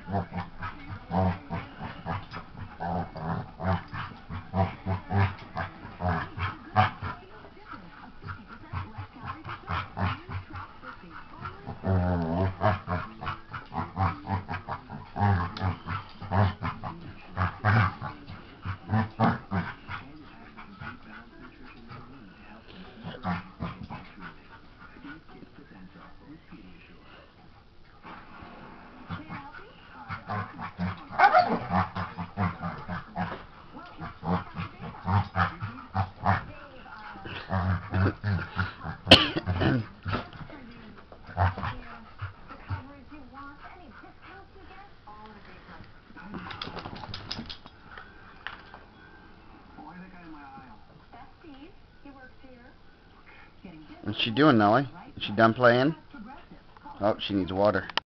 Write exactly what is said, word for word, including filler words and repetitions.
What's she doing, Nellie? Is she done playing? Oh, she needs water.